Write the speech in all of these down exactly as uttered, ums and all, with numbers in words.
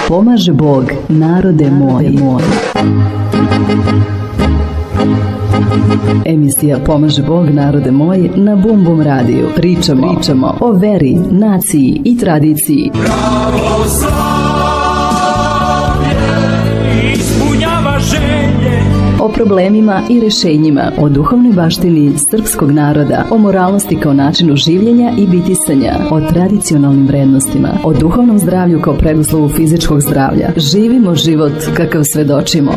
Pomaže Bog, narode moj. Emisija Pomaže Bog, narode moj na Bum Bum radiju. Pričamo, pričamo o veri, naciji i tradiciji. Pravoslavlje ispunjava želje. O problemima i rešenjima, o duhovnoj baštini srpskog naroda, o moralnosti kao načinu življenja i bitisanja, o tradicionalnim vrednostima, o duhovnom zdravlju kao preduslovu fizičkog zdravlja. Živimo život kakav svedočimo.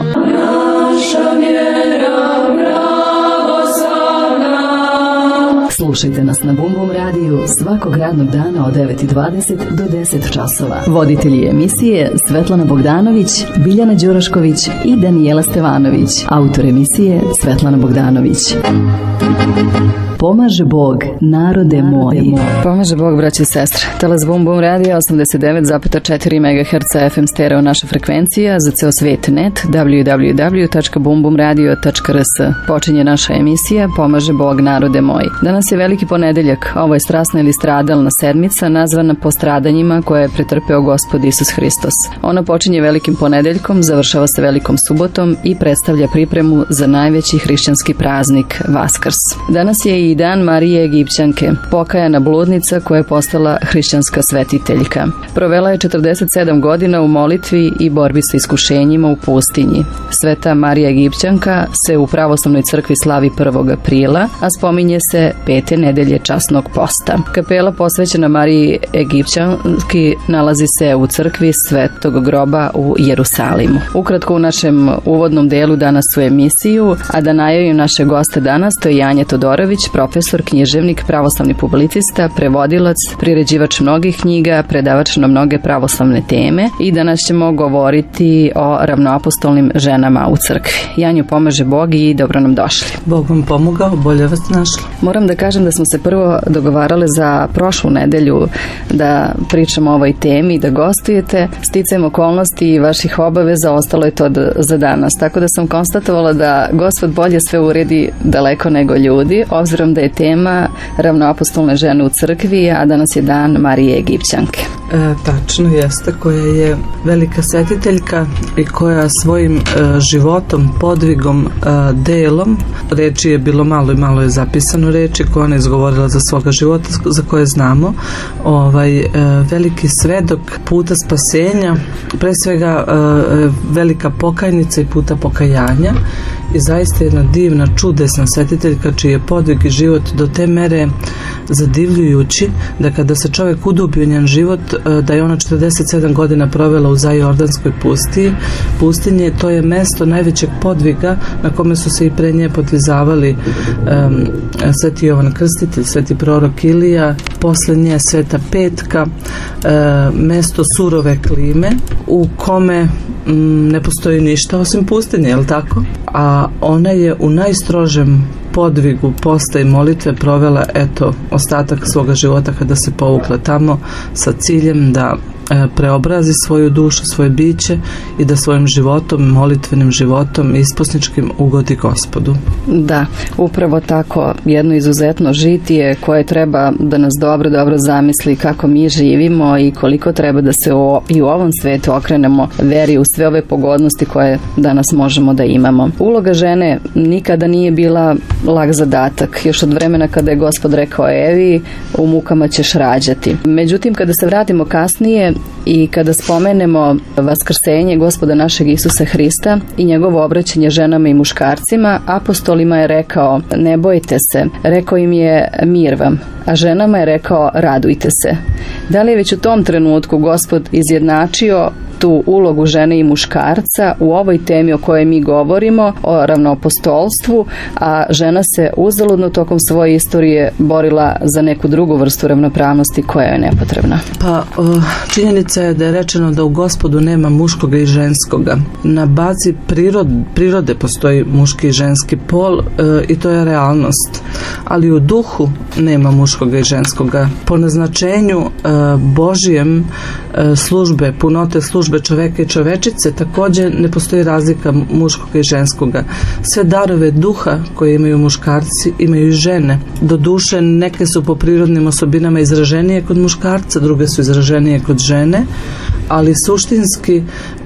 Slušajte nas na Bum Bum radiju svakog radnog dana od devet i dvadeset do deset časova. Voditelji emisije Svetlana Bogdanović, Biljana Đurašković i Danijela Stevanović. Autor emisije Svetlana Bogdanović. Pomaže Bog, narode moj. Pomaže Bog, braći i sestre. Talas Bum Bum radija osamdeset devet zarez četiri megaherca F M stereo naša frekvencija za ceo svet net w w w tačka bum bum radio tačka r s. Počinje naša emisija Pomaže Bog, narode moj. Danas je veliki ponedeljak. Ovo je strasna ili stradalna sedmica nazvana po stradanjima koje je pretrpeo Gospod Isus Hristos. Ona počinje velikim ponedeljkom, završava se velikom subotom i predstavlja pripremu za najveći hrišćanski praznik Vaskrs. Danas je i dan Marije Egipćanke, pokajana bludnica koja je postala hrišćanska svetiteljka. Provela je četrdeset sedam godina u molitvi i borbi sa iskušenjima u pustinji. Sveta Marija Egipćanka se u pravoslavnoj crkvi slavi prvog aprila, a spominje se pete nedelje časnog posta. Kapela posvećena Mariji Egipćanki nalazi se u crkvi Svetog groba u Jerusalimu. Ukratko u našem uvodnom delu danas u emisiju, a da najavim naše goste danas, to je Janja Todorović, profesor, književnik, pravoslavni publicista, prevodilac, priređivač mnogih knjiga, predavač na mnoge pravoslavne teme i danas ćemo govoriti o ravnoapostolnim ženama u crkvi. Janju, pomaže Bog i dobro nam došli. Bog vam pomogao, bolje vas našla. Moram da kažem da smo se prvo dogovarale za prošlu nedelju da pričamo o ovoj temi i da gostujete. Sticajem okolnosti i vaših obaveza ostalo je to da, za danas. Tako da sam konstatovala da Gospod bolje sve uredi daleko nego ljudi, obzirom da je tema ravnoapostolne žene u crkvi, a danas je dan Marije Egipćanke. E, tačno jeste, koja je velika svetiteljka i koja svojim e, životom, podvigom, e, delom, reči je bilo malo i malo je zapisano reči koje ona izgovorila za svoga života, za koje znamo, ovaj, e, veliki svedok puta spasenja, pre svega e, velika pokajnica i puta pokajanja i zaista jedna divna, čudesna svetiteljka čiji je podvig i život do te mere zadivljujući da kada se čovjek udubi u njen život, da je ona četrdeset sedam godina provela u Zajordanskoj pustiji. Pustinje, to je mesto najvećeg podviga na kome su se i pre nje podvizavali um, Sveti Jovan Krstitelj, Sveti prorok Ilija, posle nje Sveta Petka, uh, mesto surove klime u kome um, ne postoji ništa osim pustinje, je li tako? A ona je u najstrožem podvigu posta i molitve provela eto ostatak svoga života kada se povukla tamo sa ciljem da e, preobrazi svoju dušu, svoje biće i da svojim životom, molitvenim životom i isposničkim ugodi Gospodu. Da, upravo tako jedno izuzetno žitije koje treba da nas dobro, dobro zamisli kako mi živimo i koliko treba da se o, i u ovom svetu okrenemo veri u sve ove pogodnosti koje danas možemo da imamo. Uloga žene nikada nije bila lag zadatak, još od vremena kada je Gospod rekao Evi, u mukama ćeš rađati. Međutim, kada se vratimo kasnije i kada spomenemo vaskrsenje Gospoda našeg Isusa Hrista i njegovo obraćanje ženama i muškarcima, apostolima je rekao ne bojte se, rekao im je mir vam, a ženama je rekao radujte se. Da li je već u tom trenutku Gospod izjednačio tu ulogu žene i muškarca u ovoj temi o kojoj mi govorimo, o ravnoapostolstvu, a žena se uzaludno tokom svoje istorije borila za neku drugu vrstu ravnopravnosti koja je nepotrebna? Pa, činjenica je da je rečeno da u Gospodu nema muškoga i ženskoga. Na bazi prirod, prirode postoji muški i ženski pol e, i to je realnost. Ali u duhu nema muškoga i ženskoga. Po naznačenju e, Božijem e, službe, punote službe čoveka i čovečice, također ne postoji razlika muškoga i ženskoga. Sve darove duha koje imaju muškarci imaju i žene. Do duše neke su po prirodnim osobinama izraženije kod muškarca, druge su izraženije kod žene, ali suštinski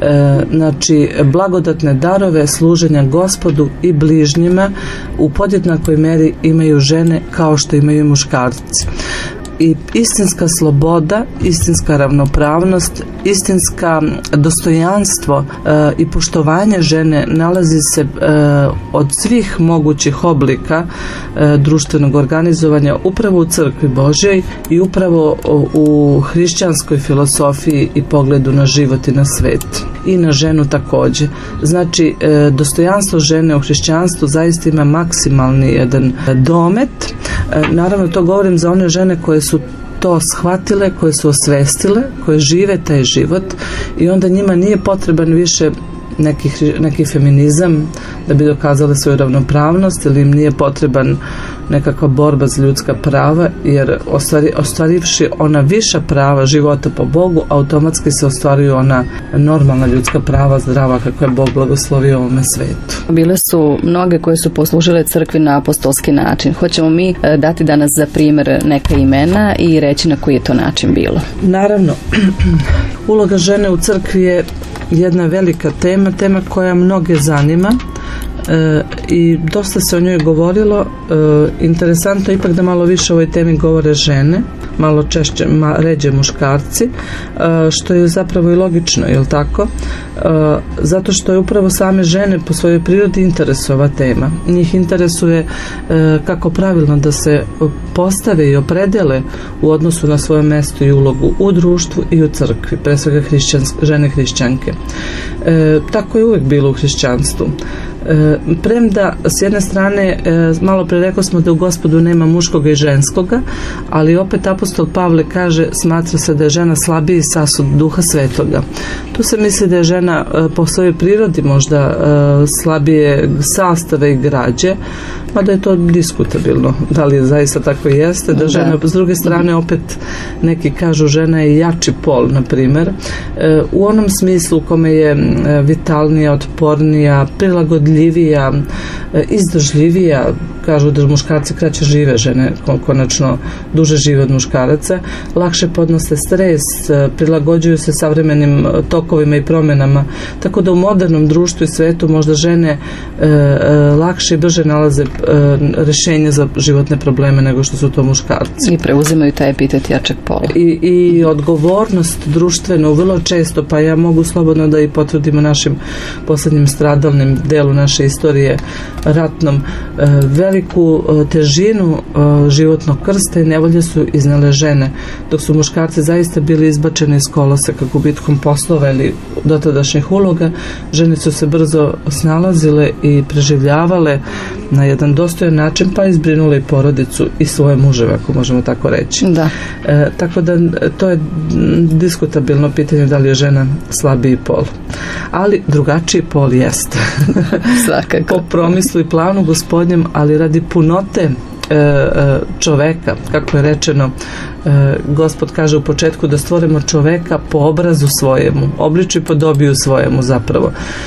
znači blagodatne darove služenja Gospodu i bližnjima u podjednakoj meri imaju žene kao što imaju i muškarci. I istinska sloboda, istinska ravnopravnost, istinska dostojanstvo e, i poštovanje žene nalazi se e, od svih mogućih oblika e, društvenog organizovanja upravo u crkvi Božjoj i upravo u, u hrišćanskoj filosofiji i pogledu na život i na svet. I na ženu također. Znači, e, dostojanstvo žene u hrišćanstvu zaista ima maksimalni jedan domet. E, naravno, to govorim za one žene koje su to shvatile, koje su osvestile, koje žive taj život i onda njima nije potreban više neki, neki feminizam da bi dokazale svoju ravnopravnost ili im nije potreban nekakva borba za ljudska prava, jer ostvari, ostvarivši ona viša prava života po Bogu, automatski se ostvaruju ona normalna ljudska prava, zdrava kako je Bog blagoslovio ovome svetu. Bile su mnoge koje su poslužile crkvi na apostolski način. Hoćemo mi dati danas za primjer neka imena i reći na koji je to način bilo. Naravno, uloga žene u crkvi je jedna velika tema, tema koja mnoge zanima. E, i dosta se o njoj govorilo. E, interesantno je ipak da malo više o ovoj temi govore žene, malo češće, ma, ređe muškarci, e, što je zapravo i logično, je li tako? E, zato što je upravo same žene po svojoj prirodi interesuje ova tema. Njih interesuje e, kako pravilno da se postave i opredele u odnosu na svoje mjesto i ulogu u društvu i u crkvi, pre svega žene hrišćanke. E, tako je uvijek bilo u hrišćanstvu. E, premda s jedne strane e, malo pre rekao smo da u Gospodu nema muškoga i ženskoga, ali opet apostol Pavle kaže, smatra se da je žena slabiji sasud Duha Svetoga. Tu se misli da je žena e, po svojoj prirodi možda e, slabije sastave i građe, mada je to diskutabilno da li je zaista tako jeste, da žena, s druge strane opet neki kažu žena je jači pol, na primjer, e, u onom smislu u kome je e, vitalnija, otpornija, prilagodljivija, e, izdržljivija. Kažu da muškarci kraće žive, žene konačno duže žive od muškaraca, lakše podnose stres, prilagođuju se savremenim tokovima i promjenama, tako da u modernom društvu i svetu možda žene e, e, lakše i brže nalaze e, rješenje za životne probleme nego što su to muškarci. I preuzimaju taj epitet jačeg pola. I, i odgovornost društvenu vrlo često, pa ja mogu slobodno da i potvrdimo našim posljednjim stradalnim delu naše istorije ratnom, e, veliku težinu životnog krsta i nevolje su iznale žene, dok su muškarci zaista bili izbačeni iz koloseka gubitkom poslova ili dotadašnjih uloga. Žene su se brzo snalazile i preživljavale na jedan dostojan način, pa izbrinule i porodicu i svoje muževe, ako možemo tako reći. Da. E, tako da to je diskutabilno pitanje da li je žena slabiji pol. Ali drugačiji pol jeste. Svakako. Po promislu i planu Gospodnjem, ali radi punote čoveka, kako je rečeno, Gospod kaže u početku da stvorimo čoveka po obrazu svojemu, obliču i podobiju svojemu zapravo.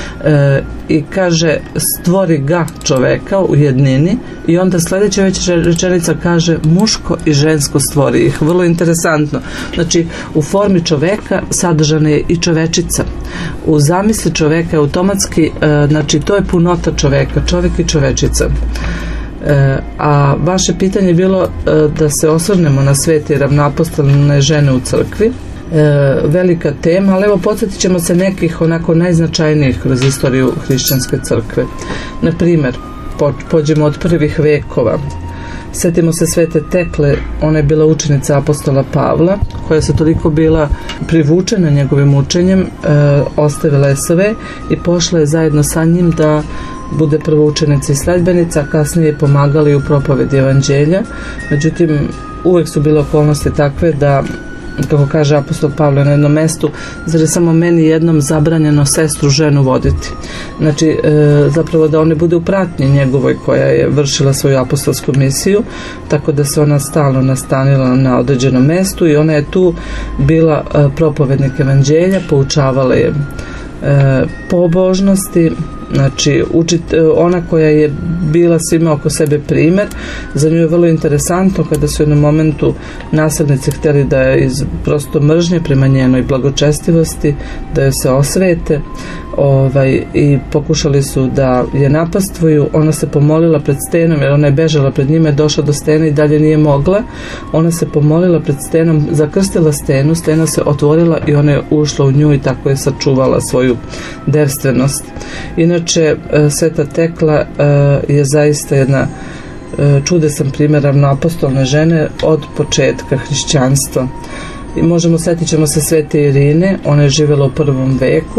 I kaže stvori ga čoveka u jednini i onda sljedeća već rečenica kaže muško i žensko stvori ih. Vrlo interesantno. Znači u formi čoveka sadržana je i čovečica. U zamisli čoveka je automatski, znači to je punota čoveka, čovek i čovečica. E, a vaše pitanje je bilo e, da se osvrnemo na svete i ravnoapostolne žene u crkvi. E, velika tema, ali evo podsjetit ćemo se nekih onako najznačajnijih kroz istoriju hrišćanske crkve. Na primjer, po, pođemo od prvih vekova. Sjetimo se Svete Tekle, ona je bila učenica apostola Pavla, koja se toliko bila privučena njegovim učenjem, e, ostavila je sve i pošla je zajedno sa njim da bude prvo učenica i sledbenica, a kasnije je pomagala i u propovedi evanđelja. Međutim, uvijek su bile okolnosti takve da, kako kaže apostol Pavle na jednom mestu, zar je samo meni jednom zabranjeno sestru ženu voditi. Znači, e, zapravo da ona bude u pratnji njegovoj koja je vršila svoju apostolsku misiju, tako da se ona stalno nastanila na određenom mestu i ona je tu bila e, propovednik evanđelja, poučavala je e, pobožnosti, znači učit, ona koja je bila svima oko sebe primjer. Za nju je vrlo interesantno kada su u jednom momentu nasilnici htjeli da je iz prosto mržnje prema njenoj blagočestivosti da joj se osvete, ovaj, i pokušali su da je napastvuju. Ona se pomolila pred stenom, jer ona je bežala pred njima, je došla do stena i dalje nije mogla. Ona se pomolila pred stenom, zakrstila stenu, stena se otvorila i ona je ušla u nju i tako je sačuvala svoju devstvenost. Inače, Sveta Tekla je zaista jedna čudesan primjer ravnoapostolne žene od početka hrišćanstva. I možemo, sjetit ćemo se Svete Irine, ona je živjela u prvom veku.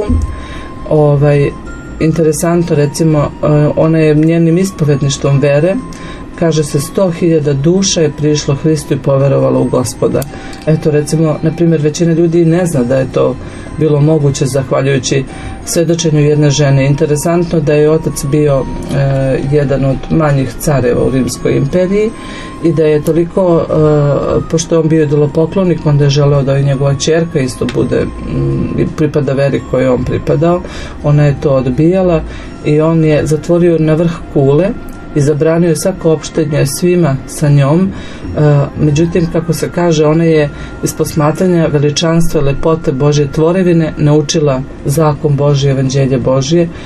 Ovaj, interesantno, recimo, ona je njenim ispovedništvom vere, kaže se, sto hiljada duša je prišlo Hristu i poverovalo u Gospoda. Eto, recimo, na primjer, većina ljudi ne zna da je to bilo moguće zahvaljujući svedočenju jedne žene. Interesantno da je otac bio e, jedan od manjih careva u Rimskoj imperiji i da je toliko, e, pošto je on bio idolopoklonik, onda je želeo da i njegova ćerka isto bude, m, pripada veri kojoj on pripadao. Ona je to odbijala i on je zatvorio na vrh kule i zabranio je svako opštenje svima sa njom. E, međutim, kako se kaže, ona je iz posmatranja veličanstva, lepote Božje tvorevine naučila zakon Božje, evanđelje Božje, e,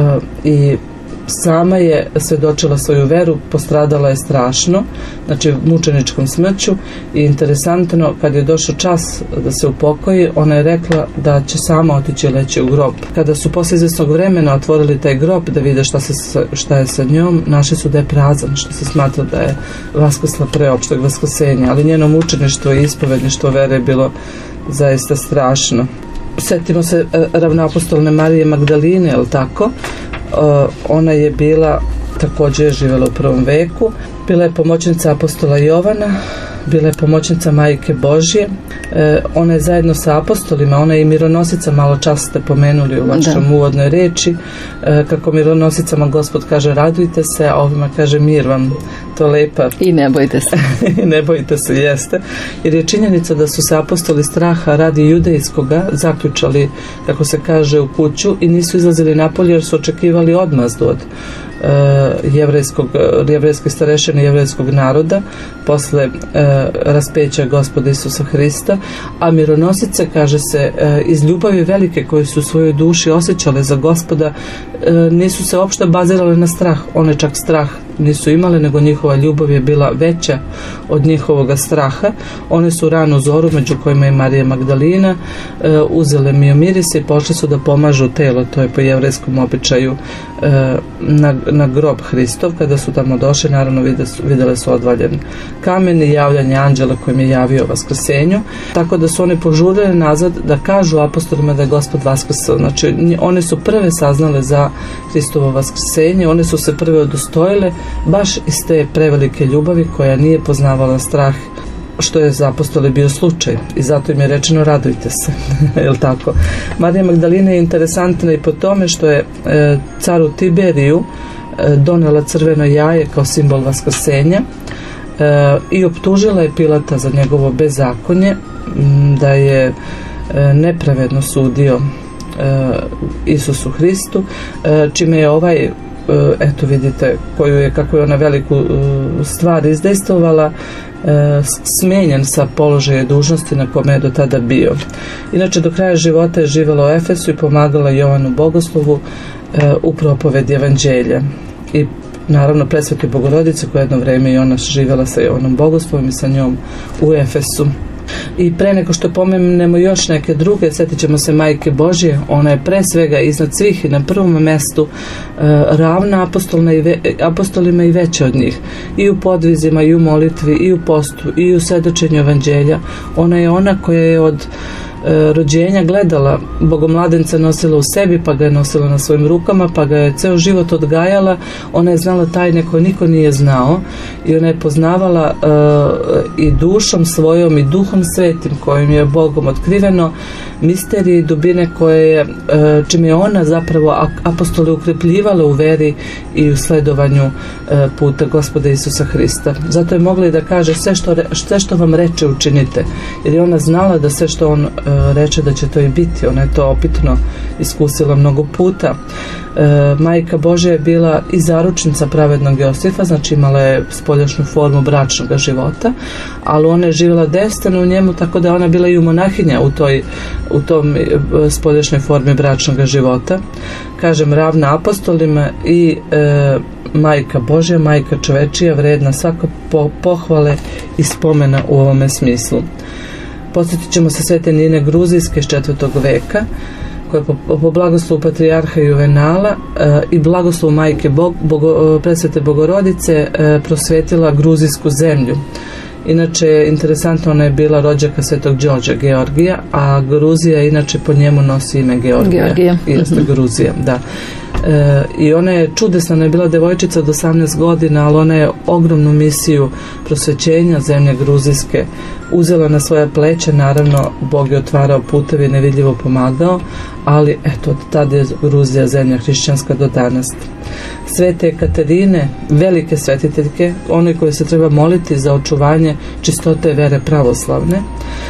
i sama je svedočila svoju veru, postradala je strašno, znači mučeničkom smrću. I interesantno, kad je došao čas da se upokoji, ona je rekla da će sama otići leći u grob. Kada su posle izvesnog vremena otvorili taj grob da vide šta, se, šta je sa njom, našli su da je prazan, što se smatra da je vaskrsla pre opšteg vaskrsenja, ali njeno mučeništvo i ispovedništvo vere je bilo zaista strašno. Sjetimo se ravnoapostolne Marije Magdaline, je li tako? Uh, ona je bila, također je živjela u prvom veku, bila je pomoćnica apostola Jovana, bila je pomoćnica Majke Božje. E, ona je zajedno sa apostolima, ona je i mironosica, malo čas ste pomenuli u vašom uvodnoj reči, e, kako mironosicama Gospod kaže radujte se, a ovima kaže mir vam, to lepa. I ne bojite se. I ne bojite se, jeste. Jer je činjenica da su se apostoli straha radi judejskoga zaključali, kako se kaže, u kuću i nisu izlazili napolje jer su očekivali odmazdu od jevrejskog, jevrejske starešine jevrejskog naroda posle e, raspeća Gospoda Isusa Hrista, a mironosice, kaže se, e, iz ljubavi velike koje su u svojoj duši osjećale za Gospoda, e, nisu se uopšte bazirale na strah. One čak strah nisu imale, nego njihova ljubav je bila veća od njihovoga straha. One su ranu zoru, među kojima je Marija Magdalina, e, uzele miomirise i pošle su da pomažu telo, to je po jevrejskom običaju, e, na, na grob Hristov. Kada su tamo došli, naravno videle su, videle su odvaljen kamen i javljanje anđela kojim je javio vaskrsenju, tako da su one požurile nazad da kažu apostolima da je Gospod vaskrsao. Znači, one su prve saznale za Hristovo vaskrsenje, one su se prve udostojile baš iz te prevelike ljubavi koja nije poznavala strah, što je za apostole bio slučaj, i zato im je rečeno radujte se. Jel tako? Marija Magdalina je interesantna i po tome što je e, caru Tiberiju e, donela crveno jaje kao simbol vaskrsenja, e, i optužila je Pilata za njegovo bezakonje, da je e, nepravedno sudio e, Isusu Hristu, e, čime je ovaj, eto vidite koju je, kako je ona veliku stvar izdejstvovala, smenjen sa položaja dužnosti na kome je do tada bio. Inače, do kraja života je živjela u Efesu i pomagala Jovanu Bogoslovu u propovedi evanđelja. I naravno Presvete Bogorodice, koja jedno vrijeme i ona živjela sa Jovanom Bogoslovom i sa njom u Efesu. I pre nego što pomenemo još neke druge, sjetit ćemo se Majke Božje. Ona je pre svega iznad svih i na prvom mjestu e, ravna apostolna i ve, apostolima i veća od njih, i u podvizima, i u molitvi, i u postu, i u svedočenju evanđelja. Ona je ona koja je od e, rođenja gledala bogomladenca, nosila u sebi, pa ga je nosila na svojim rukama, pa ga je ceo život odgajala. Ona je znala tajne koje niko nije znao i ona je poznavala e, i dušom svojom i duhom svetim kojim je Bogom otkriveno misterije i dubine koje je, e, čim je ona zapravo apostole ukrepljivala u veri i u sledovanju e, puta Gospoda Isusa Hrista. Zato je mogla i da kaže sve što, re, sve što vam reče učinite, jer je ona znala da sve što on reče da će to i biti. Ona je to opitno iskusila mnogo puta. E, Majka Božja je bila i zaručnica pravednog Josifa, znači imala je spoljašnju formu bračnog života, ali ona je živjela devstveno u njemu, tako da ona bila i u monahinja u toj u tom spoljašnjoj formi bračnog života. Kažem, ravna apostolima i e, Majka Božja, Majka čovečija, vredna svako po, pohvale i spomena u ovome smislu. Posjetit ćemo se Svete Nine Gruzijske iz četvrtog veka, koja je po, po blagoslovu patrijarha Juvenala e, i blagoslovu majke Bog, Bogo, presvete Bogorodice e, prosvetila gruzijsku zemlju. Inače, interesantno, ona je bila rođaka Svetog Đorđa Georgija, a Gruzija inače po njemu nosi ime Georgija. Georgija. Jeste mm-hmm. Gruzija, da. E, I ona je čudesna, ona je bila devojčica od osamnaest godina, ali ona je ogromnu misiju prosvećenja zemlje gruzijske uzela na svoje pleće. Naravno, Bog je otvarao puteve i nevidljivo pomagao, ali eto, od tada je Gruzija zemlja hrišćanska do danas. Svete Katarine, velike svetiteljke, one koje se treba moliti za očuvanje čistote vere pravoslavne,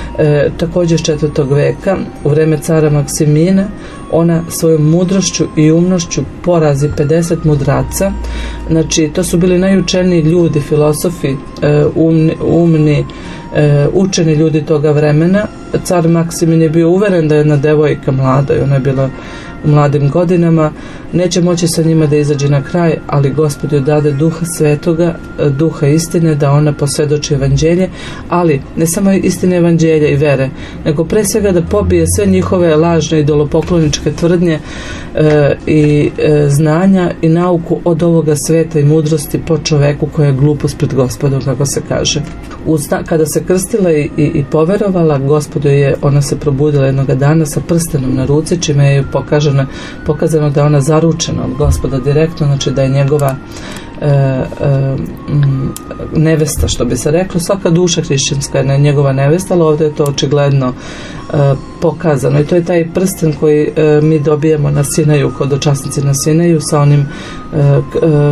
e, također iz četvrtog veka, u vreme cara Maksimina, ona svojom mudrošću i umnošću porazi pedeset mudraca. Znači, to su bili najučeniji ljudi, filosofi, e, umni, umni e, učeni ljudi toga vremena. Car Maksimin je bio uveren da je jedna devojka mlada i ona je bila u mladim godinama, neće moći sa njima da izađe na kraj, ali Gospod joj dade duha svetoga, duha istine, da ona posvjedoči evanđelje, ali ne samo istine evanđelja i vere, nego pre svega da pobije sve njihove lažne idolopokloničke tvrdnje e, i e, znanja i nauku od ovoga sveta i mudrosti po čoveku koja je glupost pred Gospodom, kako se kaže. Usta, kada se krstila i, i, i poverovala, Gospodu je, ona se probudila jednoga dana sa prstenom na ruci, čime je pokaženo, pokazano da je ona zaručena od Gospoda direktno, znači da je njegova e, e, nevesta, što bi se reklo. Svaka duša hrišćanska je njegova nevesta, ali ovdje je to očigledno e, pokazano. I to je taj prsten koji e, mi dobijemo na Sinaju, kod dočasnici na Sinaju, sa onim e, e,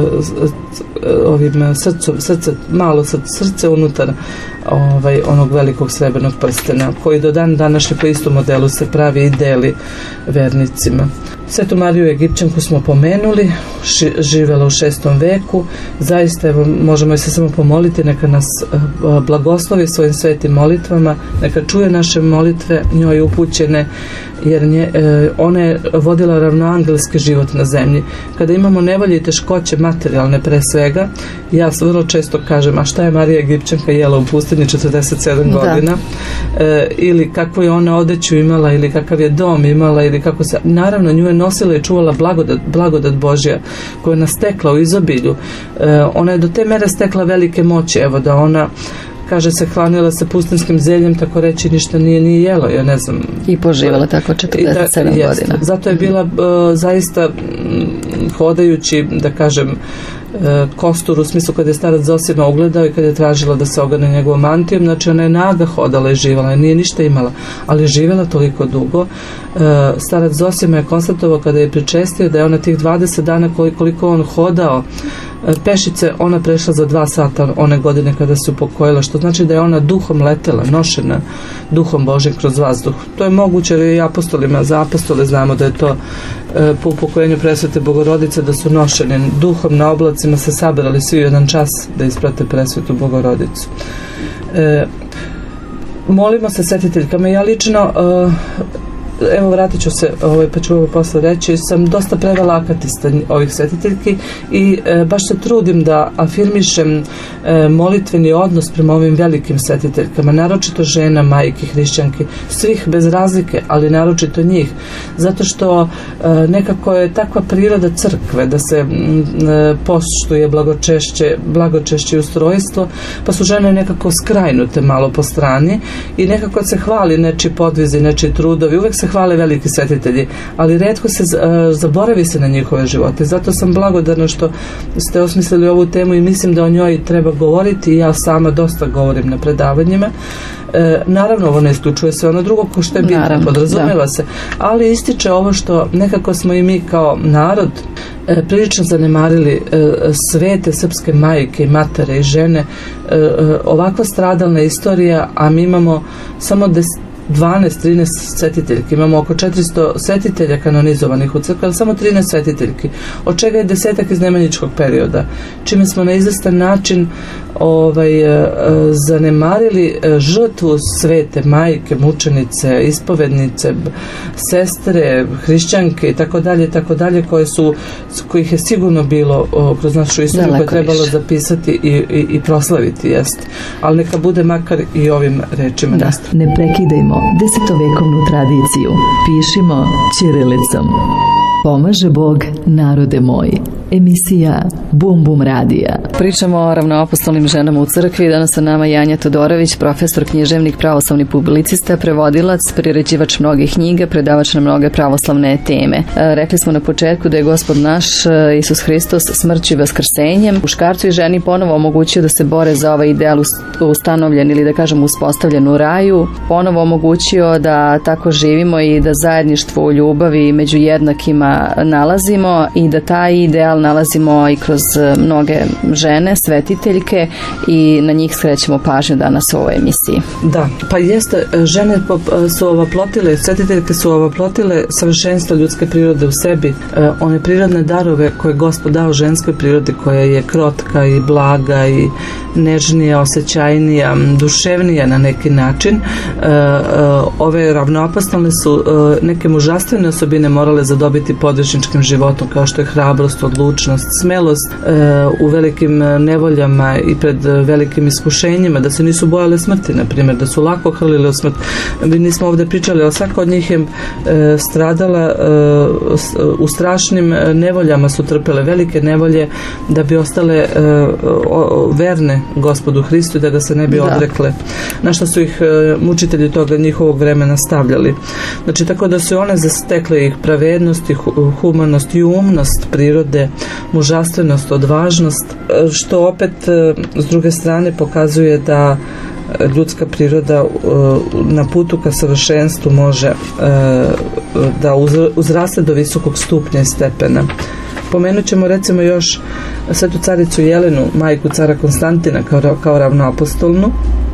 ovim srcu, srce, malo srce unutar ovaj, onog velikog srebrnog prstena, koji do dan današnje po istom modelu se pravi i deli vernicima. Svetu Mariju Egipćanku smo pomenuli, ši, živjela u šestom veku. Zaista, evo, možemo je se samo pomoliti, neka nas uh, blagoslovi svojim svetim molitvama, neka čuje naše molitve njoj upućene, jer nje, uh, ona je vodila ravnoangelski život na zemlji. Kada imamo nevolje i teškoće materijalne pre svega, ja vrlo često kažem, a šta je Marija Egipćanka jela u pustinji četrdeset sedam da. godina, uh, ili kakvu je ona odeću imala, ili kakav je dom imala, ili kako se, naravno nju je nosila i čuvala blagodat, blagodat Božja koja je nastekla u izobilju. E, ona je do te mere stekla velike moći, evo da ona, kaže se, hranila se pustinskim zeljem, tako reći ništa nije ni jelo, ja ne znam. I poživala tako četrdeset sedam da, godina. Zato je bila uh, zaista m, hodajući, da kažem, uh, kostur, u smislu kada je starac Zosima ugledao i kada je tražila da se ogane njegovom mantijom, znači ona je naga hodala i živala, nije ništa imala, ali je živjela toliko dugo. Uh, starac Zosima je konstatovao kada je pričestio da je ona tih dvadeset dana koliko on hodao pešice, ona prešla za dva sata one godine kada se upokojila, što znači da je ona duhom letela, nošena duhom Božim kroz vazduh. To je moguće jer i apostolima, za apostole znamo da je to e, po upokojenju presvete Bogorodice, da su nošeni duhom na oblacima, se sabrali svi u jedan čas da isprate presvetu Bogorodicu. E, molimo se svetiteljkama. Ja lično e, evo, vratit ću se, ovaj, pa ću ovo posle reći, sam dosta prevela akatista ovih svetiteljki i e, baš se trudim da afirmišem e, molitveni odnos prema ovim velikim svetiteljkama, naročito žena, majki, hrišćanki, svih bez razlike, ali naročito njih, zato što e, nekako je takva priroda crkve da se m, e, poštuje blagočešće, blagočešće ustrojstvo, pa su žene nekako skrajnute malo po strani i nekako se hvali nečiji podvizi, nečiji trudovi, uvek se hvale veliki svetitelji, ali retko se zaboravi se na njihove živote. Zato sam blagodarna što ste osmislili ovu temu i mislim da o njoj treba govoriti i ja sama dosta govorim na predavanjima. E, naravno, ovo ne isključuje sve ono drugo ko što je bitno, podrazumeva da. se, ali ističe ovo što nekako smo i mi kao narod e, prilično zanemarili e, svete srpske majke i matere i žene, e, e, ovakva stradalna istorija, a mi imamo samo des, dvanaest trinaest svetiteljki. Imamo oko četiristo svetitelja kanonizovanih u crkvi, ali samo trinaest svetiteljki, od čega je desetak iz nemanjičkog perioda, čime smo na izvestan način ovaj, zanemarili žrtvu svete majke, mučenice, ispovednice, sestre, hrišćanke i tako dalje, tako dalje, koje su, kojih je sigurno bilo o, kroz našu istoriju, koje je trebalo više zapisati i, i, i proslaviti, jest. Ali neka bude makar i ovim rečima. Da, ne prekidajmo desetovekovnu tradiciju. Pišimo ćirilicom. Pomaže Bog, narode moj. Emisija Bum Bum Radija. Pričamo o ravnoapostolnim ženama u crkvi. Danas sa nama Janja Todorović, profesor, književnik, pravoslavni publicista, prevodilac, priređivač mnogih knjiga, predavač na mnoge pravoslavne teme. Rekli smo na početku da je Gospod naš Isus Hristos smrću i vaskrsenjem muškarcu i ženi ponovo omogućio da se bore za ovaj ideal ustanovljen ili da kažem uspostavljen u raju, ponovo omogućio da tako živimo i da zajedništvo u ljubavi među jednakima nalazimo i da taj ideal nalazimo i kroz mnoge žene, svetiteljke, i na njih skrećemo pažnju danas u ovoj emisiji. Da, pa jeste, žene su ovoplotile, svetiteljke su ovoplotile savršenstvo ljudske prirode u sebi, one prirodne darove koje je Gospod dao ženskoj prirodi, koja je krotka i blaga i nežnija, osjećajnija, duševnija na neki način. Ove ravnoapostolne su neke mužastvene osobine morale zadobiti podvižničkim životom, kao što je hrabrost, odlučnost, smelost u velikim nevoljama i pred velikim iskušenjima, da se nisu bojale smrti, na primjer, da su lako hrlile u smrt. Mi nismo ovdje pričali, ali svaka od njih je stradala u strašnim nevoljama, su trpele velike nevolje da bi ostale verne Gospodu Hristu i da ga se ne bi odrekle, na što su ih mučitelji toga njihovog vremena stavljali. Znači, tako da su one zastekle ih pravednost i humanost i umnost prirode, mužastvenost, odvažnost, što opet s druge strane pokazuje da ljudska priroda na putu ka savršenstvu može da uzraste do visokog stupnja i stepena. Pomenut ćemo recimo još svetu caricu Jelenu, majku cara Konstantina, kao, kao ravnoapostolnu.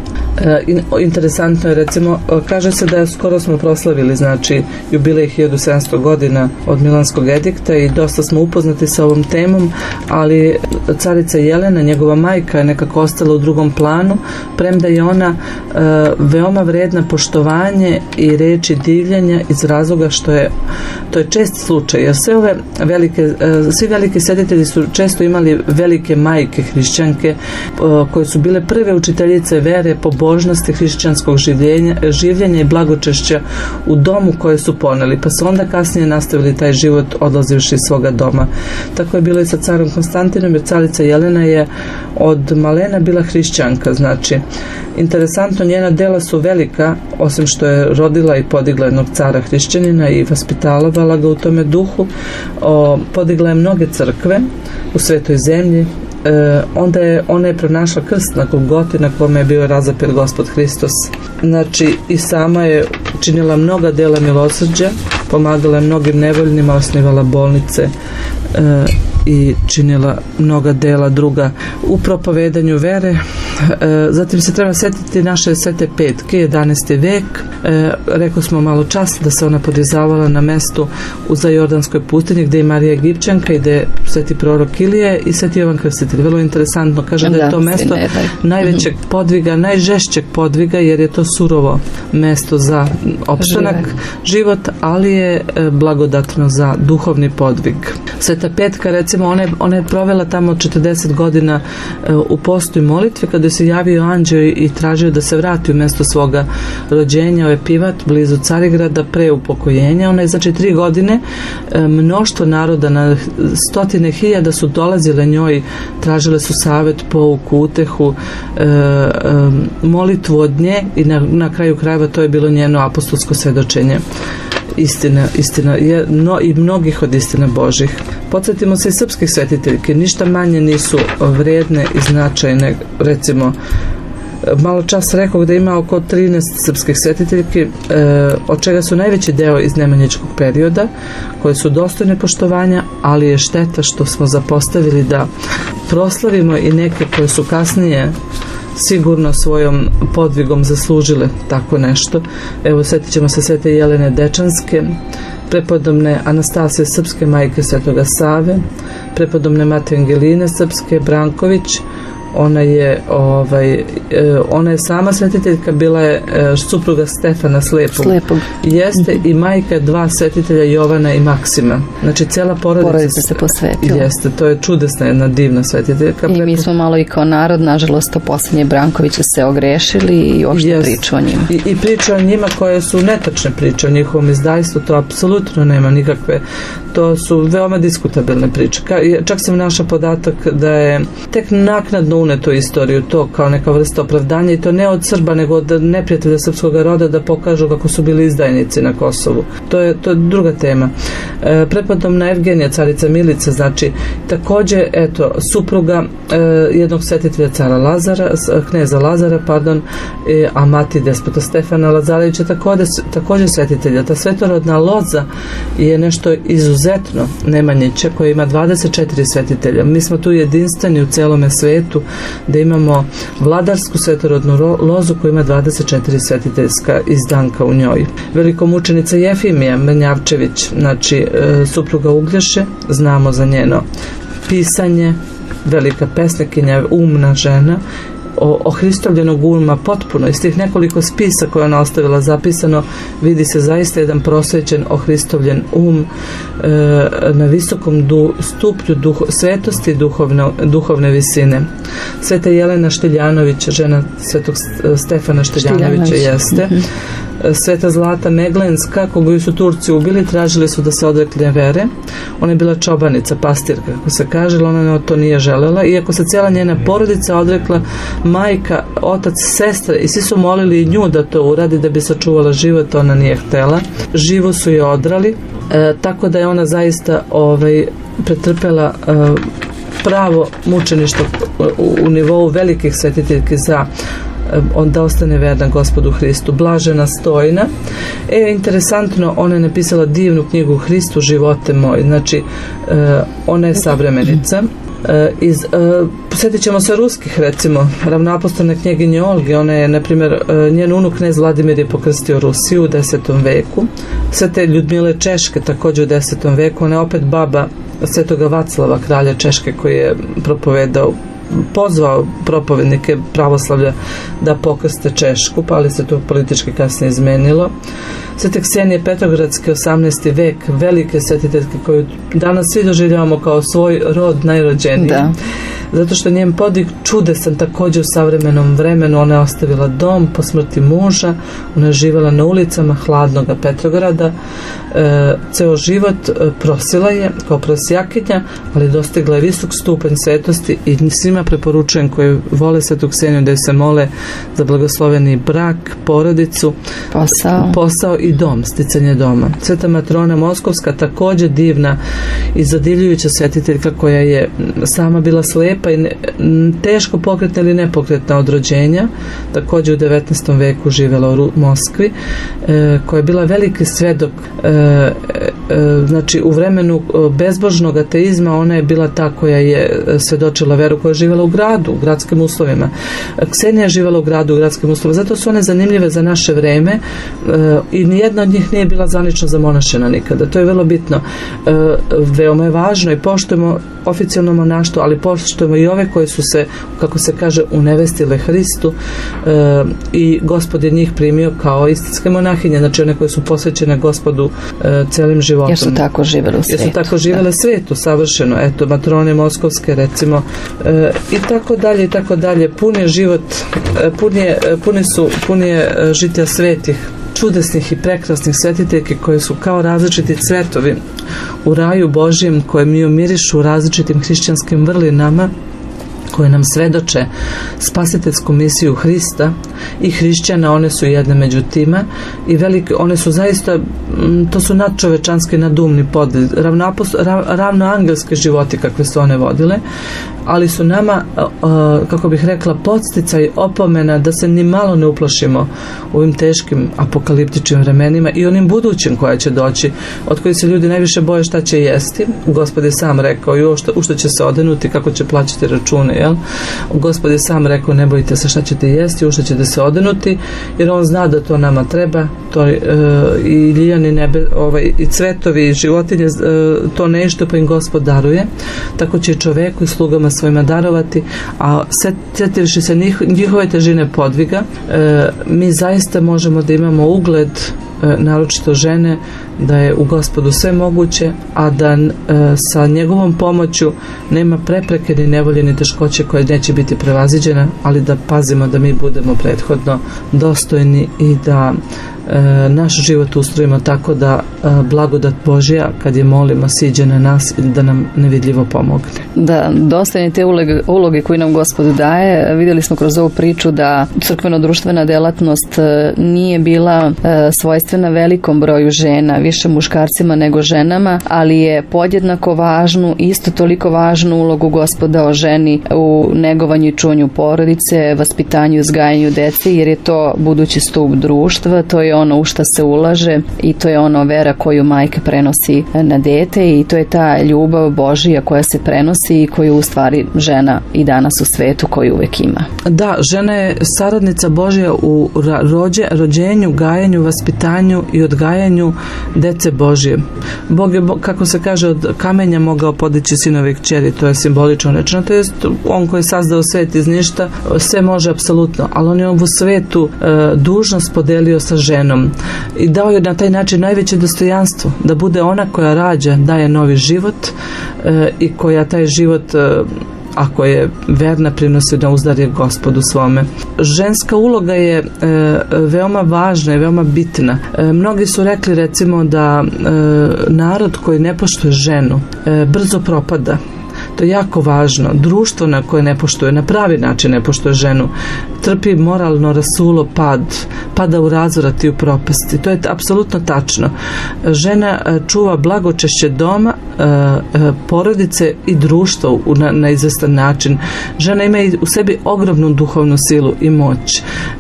E, interesantno je, recimo, kaže se da je skoro smo proslavili, znači, jubilej hiljadu sedamsto godina od Milanskog edikta i dosta smo upoznati sa ovom temom, ali carica Jelena, njegova majka, je nekako ostala u drugom planu, premda je ona e, veoma vredna poštovanje i reči divljenja iz razloga što je to je čest slučaj, jer sve ove velike, e, svi veliki svetitelji su često imali velike majke hrišćanke e, koje su bile prve učiteljice vere, pobožnosti, hrišćanskog življenja, življenja i blagočešća u domu koje su poneli, pa su onda kasnije nastavili taj život odlazivši iz svoga doma. Tako je bilo i sa carom Konstantinom, jer carica Jelena je od malena bila hrišćanka. Znači, interesantno, njena dela su velika, osim što je rodila i podigla jednog cara hrišćanina i vaspitalovala ga u tome duhu. O, podigla je mnoge crkve u svetoj zemlji. E, onda je, ona je pronašla krst na Golgoti na kome je bio razapet Gospod Hristos. Znači, i sama je činila mnoga dela milosrđa, pomagala je mnogim nevoljnima, osnivala bolnice e, i činila mnoga dela druga u propovedanju vere. E, zatim se treba sjetiti naše svete petke, jedanaesti vek. E, rekao smo malo čas da se ona podjezavala na mestu u Zajordanskoj pustinji gdje je Marija Egipćanka i gdje je sveti prorok Ilije i sveti Jovan Krstitelj. Vrlo interesantno, kaže da, da je to mesto najvećeg podviga, najžešćeg podviga, jer je to surovo mesto za opstanak, život, ali je blagodatno za duhovni podvig. Sveta petka, recimo, ona je, ona je provela tamo četrdeset godina u postu i molitvi, kada se javio anđeo i tražio da se vrati u mjesto svoga rođenja, u Epivat, blizu Carigrada, pre upokojenja. Ona je, znači, tri godine mnoštvo naroda, na stotine hiljada su dolazile njoj, tražile su savjet, pouku, utehu, e, e, molitvu od nje i na, na kraju krajeva to je bilo njeno apostolsko svjedočenje. Istina, istina je, no, i mnogih od istina Božih. Podsjetimo se i srpskih svetiteljki, ništa manje nisu vrijedne i značajne. Recimo, malo čas rekao da ima oko trinaest srpskih svetiteljki, e, od čega su najveći deo iz nemanjičkog perioda, koje su dostojne poštovanja, ali je šteta što smo zapostavili da proslavimo i neke koje su kasnije sigurno svojom podvigom zaslužile tako nešto. Evo, sjetit ćemo se Svete Jelene Dečanske, prepodobne Anastasije Srpske, majke Svetoga Save, prepodobne Mate Angeline Srpske, Branković. Ona je, ovaj, ona je sama svetiteljka, bila je supruga Stefana Slepog. Slepog. Jeste, mm-hmm. i majka dva svetitelja, Jovana i Maksima. Znači, cijela porodica, porodica se posvetila. Jeste, to je čudesna, jedna divna svetiteljka. I mi smo malo i kao narod, nažalost, to posljednje Brankovića se ogrešili i uopšte priča o njima. I, I priča o njima koje su netačne priče o njihovom izdajstvu, to apsolutno nema nikakve, to su veoma diskutabilne priče. Ka, čak sam našao podatak da je tek naknadno uneto istoriju to kao neka vrsta opravdanja, i to ne od Srba nego od neprijatelja srpskog roda, da pokažu kako su bili izdajnici na Kosovu. To je, to je druga tema. E, prepodobna Evgenija, carica Milica, znači također, eto, supruga e, jednog svetitelja cara Lazara, kneza Lazara, pardon, e, a mati despota Stefana Lazarevića, također, također svetitelja. Ta svetorodna loza je nešto izuzetno Nemanjića, koja ima dvadeset četiri svetitelja. Mi smo tu jedinstveni u celome svetu, da imamo vladarsku svetorodnu lozu koja ima dvadeset četiri svetiteljska izdanka u njoj. Velikomučenica Jefimija Mrnjavčević, znači e, supruga Uglješe, znamo za njeno pisanje, velika pesnikinja, umna žena, o, ohristovljenog uma potpuno. Iz tih nekoliko spisa koje ona ostavila zapisano, vidi se zaista jedan prosvećen, ohristovljen um e, na visokom du, stupnju duh, svetosti i duhovne, duhovne visine. Sveta Jelena Štiljanović, žena svetog Stefana Štiljanovića, jeste. Mm-hmm. Sveta Zlata Meglenska, kogu su Turci ubili, tražili su da se odrekne vere. Ona je bila čobanica, pastirka, kako se kaže, ali ona to nije želela. Iako se cijela njena porodica odrekla, majka, otac, sestre, i svi su molili i nju da to uradi, da bi sačuvala život, ona nije htela. Živo su je odrali, e, tako da je ona zaista ovaj, pretrpela e, pravo mučeništvo u, u nivou velikih svetiteljki za onda ostane verna Gospodu Hristu. Blažena Stojna. E, interesantno, ona je napisala divnu knjigu Hristu, živote moji. Znači, e, ona je savremenica. E, iz, e, posjetit ćemo se ruskih, recimo, ravnoapostolne knjeginje Olge. Ona je, na primjer, e, njen unuk knez Vladimir je pokrstio Rusiju u desetom veku. Svete Ljudmile Češke, također u desetom veku. Ona je opet baba svetoga Vaclava, kralja Češke, koji je propovedao, pozvao propovednike pravoslavlja da pokrste Češku, pa ali se to politički kasnije izmenilo. Svete Ksenije Petrogradske, osamnaesti vek, velike svetiteljke koju danas svi doživljavamo kao svoj rod najrođeniji. Da. Zato što njen podvig čudesan također u savremenom vremenu. Ona je ostavila dom po smrti muža, ona je živjela na ulicama hladnoga Petrograda, e, ceo život e, prosila je kao prosjakinja, ali dostigla je visok stupanj svetosti, i svima preporučujem koji vole Svetu Kseniju da ju se mole za blagosloveni brak, porodicu, posao, posao i dom, sticanje doma. Sveta Matrona Moskovska, također divna i zadivljujuća svetiteljka, koja je sama bila slepa i ne, teško pokretna ili nepokretna od rođenja, također u devetnaestom veku živjela u Moskvi, e, koja je bila veliki svedok, e, e, znači u vremenu bezbožnog ateizma ona je bila ta koja je svedočila veru, koja je živjela u gradu, u gradskim uslovima. Ksenija je živjela u gradu, u gradskim uslovima, zato su one zanimljive za naše vreme, e, i nijedna od njih nije bila zvanično zamonašena nikada. To je vrlo bitno. E, veoma je važno i poštujemo oficijalno monaštvo, ali poštujemo i ove koje su se, kako se kaže, unevestile Hristu, e, i Gospod je njih primio kao istinske monahinje, znači one koje su posvećene Gospodu e, celim životom. Jer su tako živjeli u svijetu. Jer su tako živjeli u svijetu, savršeno. Eto, Matrone Moskovske, recimo, e, i tako dalje, i tako dalje. Pun je život, e, pun je, puni su, pun je žitja svetih, čudesnih i prekrasnih svetiteljki koje su kao različiti cvetovi u raju Božjem, koje mi umirišu u različitim hrišćanskim vrlinama, koje nam svedoče spasiteljsku misiju Hrista i hrišćana. One su jedne među tima i velike, one su zaista, to su nadčovečanski, nadumni podvig, ravno, ravno angelske životi kakve su one vodile, ali su nama, kako bih rekla, podsticaj, opomena da se ni malo ne uplašimo u ovim teškim apokaliptičnim vremenima i onim budućim koja će doći, od kojih se ljudi najviše boje šta će jesti. Gospod je sam rekao i u što, u što će se odenuti, kako će plaćati račune. jel? Gospod je sam rekao, ne bojite se šta ćete jesti, u šta ćete se odenuti, jer on zna da to nama treba, to, e, i ljijani nebe, ovaj, i cvetovi i životinje, e, to nešto pa im Gospod daruje, tako će čoveku i slugama svojima darovati, a sjetivši se njih, njihove težine podviga, e, mi zaista možemo da imamo ugled, e, naročito žene, da je u Gospodu sve moguće, a da e, sa njegovom pomoću nema prepreke ni nevolje ni teškoće koje neće biti prevaziđene, ali da pazimo da mi budemo prethodno dostojni i da e, naš život ustrojimo tako da e, blagodat Božja kad je molimo siđe na nas i da nam nevidljivo pomogne. Da, dostojni te uloge, uloge koje nam Gospod daje. Vidjeli smo kroz ovu priču da crkveno-društvena delatnost nije bila e, svojstvena velikom broju žena, više muškarcima nego ženama, ali je podjednako važnu, isto toliko važnu ulogu Gospoda o ženi u negovanju i čuvanju porodice, vaspitanju i uzgajanju dece, jer je to budući stup društva, to je ono u šta se ulaže i to je ono vera koju majka prenosi na dete i to je ta ljubav Božija koja se prenosi i koju u stvari žena i danas u svetu koju uvek ima. Da, žena je saradnica Božja u rođe, rođenju, gajanju, vaspitanju i odgajanju dece Božje. Bog je, kako se kaže, od kamenja mogao podići sinove i kćeri, to je simbolično rečeno, to je on koji je sazdao svet iz ništa, sve može apsolutno, ali on je ovu svetu e, dužnost podelio sa ženom i dao je na taj način najveće dostojanstvo, da bude ona koja rađa, daje novi život e, i koja taj život e, ako je verna, prinosi na uzdarje Gospodu svome. Ženska uloga je e, veoma važna i veoma bitna. E, mnogi su rekli recimo da e, narod koji ne poštuje ženu e, brzo propada. To je jako važno. Društvo na koje ne poštuje, na pravi način ne poštuje ženu, trpi moralno rasulo pad, pada u razvrat i u propasti. To je apsolutno tačno. Žena čuva blagočešće doma, porodice i društva na, na izvestan način. Žena ima u sebi ogromnu duhovnu silu i moć.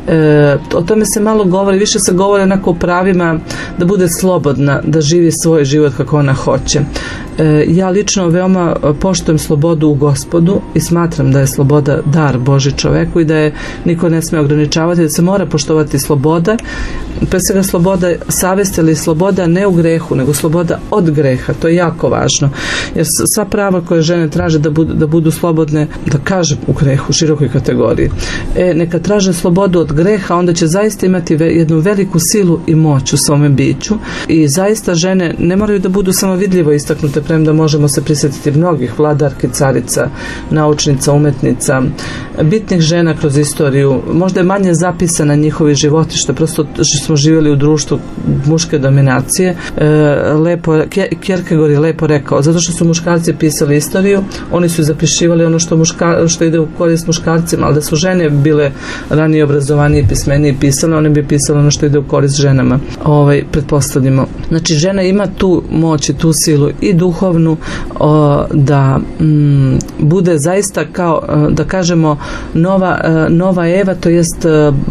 E, o tome se malo govori, više se govori onako o pravima da bude slobodna, da živi svoj život kako ona hoće. E, ja lično veoma poštujem slobodu u Gospodu i smatram da je sloboda dar Boži čoveku i da je niko ne sme ograničavati, da se mora poštovati sloboda, pre svega sloboda savesti, ali sloboda ne u grehu, nego sloboda od greha, to je jako važno, jer sva prava koje žene traže da budu, da budu slobodne, da kažem u grehu, u širokoj kategoriji, e, neka traže slobodu od greha, onda će zaista imati ve, jednu veliku silu i moć u svome biću i zaista žene ne moraju da budu samo vidljivo istaknute, premda možemo se prisjetiti mnogih vladarki, carica, naučnica, umetnica, bitnih žena kroz istoriju, možda je manje zapisana njihovi životi, što prosto što smo živjeli u društvu muške dominacije. E, lepo, Kierkegaard je lepo rekao, zato što su muškarci pisali istoriju, oni su zapišivali ono što, muška, što ide u korist muškarcima, ali da su žene bile ranije obrazovanije, pismenije pisale, one bi pisale ono što ide u korist ženama. Ovaj, pretpostavljamo. Znači, žena ima tu moć i tu silu i duhovnu o, da m, bude zaista kao, da kažemo, nova, nova Eva, to jest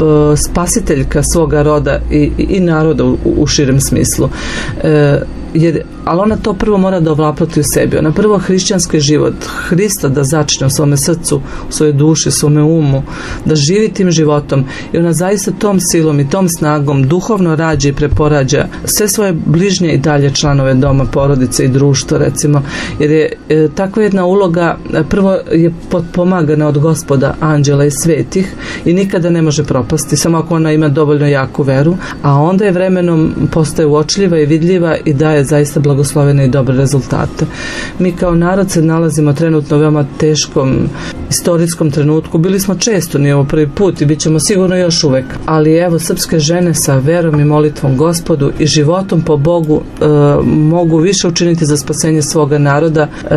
spasiteljka svoga roda i, i naroda u, u širem smislu. E, jer, ali ona to prvo mora da ovlaplati u sebi. Ona prvo hrišćanski život Hrista da začne u svome srcu, u svojoj duši, u svome umu, da živi tim životom i ona zaista tom silom i tom snagom duhovno rađa i preporađa sve svoje bližnje i dalje članove doma, porodice i društva, recimo, jer je e, takva jedna uloga prvo je potpomagana od Gospoda, anđela i svetih i nikada ne može propasti, samo ako ona ima dovoljno jaku veru, a onda je vremenom postaje uočljiva i vidljiva i daje zaista blagoslovene i dobre rezultate. Mi kao narod se nalazimo trenutno u veoma teškom istorijskom trenutku. Bili smo često, nije ovo prvi put i bit ćemo sigurno još uvek. Ali evo, srpske žene sa verom i molitvom Gospodu i životom po Bogu e, mogu više učiniti za spasenje svoga naroda e,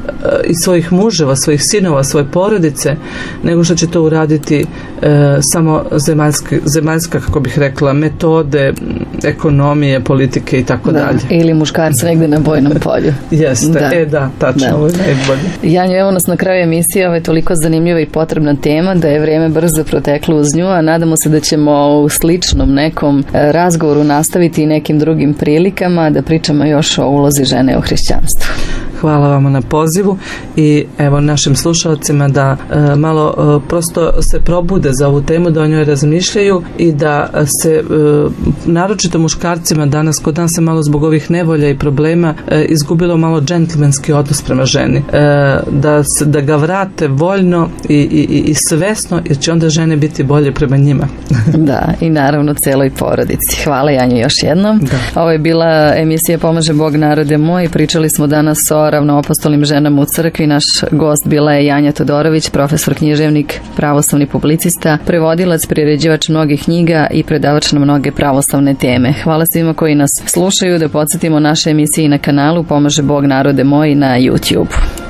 i svojih muževa, svojih sinova, svoje porodice, nego što će to uraditi e, samo zemaljska, zemaljska, kako bih rekla, metode, ekonomije, politike i tako da, dalje. Ili muškarci negdje na bojnom polju. Jeste, da. e da, tačno, da. Ovo je najbolje. Janjo, evo nas na kraju emisije, ovo je toliko zanimljiva i potrebna tema da je vrijeme brzo proteklo uz nju, a nadamo se da ćemo u sličnom nekom razgovoru nastaviti i nekim drugim prilikama da pričamo još o ulozi žene u hrišćanstvu. hvala vam na pozivu i evo našim slušalcima da e, malo e, prosto se probude za ovu temu, da o njoj razmišljaju i da se e, naročito muškarcima danas, kod nas se malo zbog ovih nevolja i problema e, izgubilo malo džentlmenski odnos prema ženi. E, da, se, da ga vrate voljno i, i, i svesno, jer će onda žene biti bolje prema njima. Da, i naravno celoj porodici. Hvala Janju još jednom. Da. Ovo je bila emisija Pomaže Bog narode moj. Pričali smo danas o ravnoapostolnim ženama u crkvi. Naš gost bila je Janja Todorović, profesor, književnik, pravoslavni publicista, prevodilac, priređivač mnogih knjiga i predavač na mnoge pravoslavne teme. Hvala svima koji nas slušaju. Da podsjetimo naše emisije na kanalu Pomaže Bog narode moj na YouTube.